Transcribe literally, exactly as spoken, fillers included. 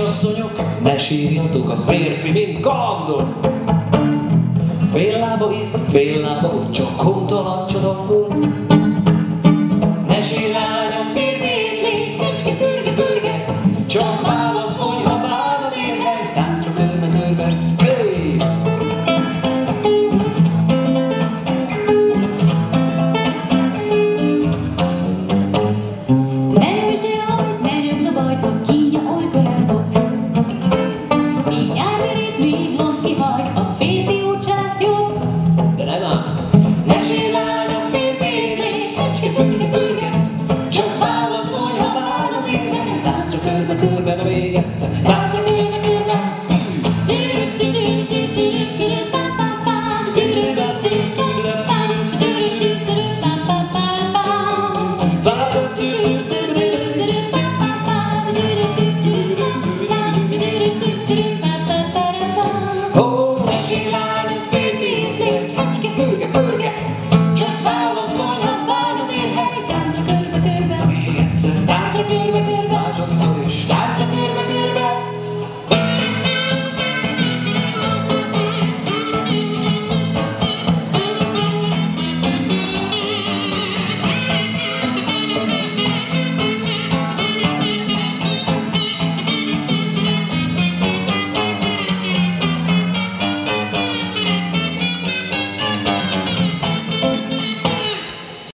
kisasszonyok, ne sírjatok, a férfi mint kandor. Fél lába itt, fél lába ott, csak hontalan csodangol. Ne sírj lánya, férfi légy, fecske, fürge, pörge, csak vállat konyha, bálad érhely, táncra körbe, körbe, hey! Ne nyújtsd el, ne nyugd a bajt, hogy kínja olykor elfog. Míg nyármirít, míg blond kihajt, a férfi úgy csász jobb. De nem ám! Ne sírj lánya, férfi légy, fecske, fürge, pörge, csak vállat konyha, bálad érhely, táncra körbe, körbe, de még egyszer, táncra körbe, körbe. Táncra körbe, körbe, Másodszor is, táncra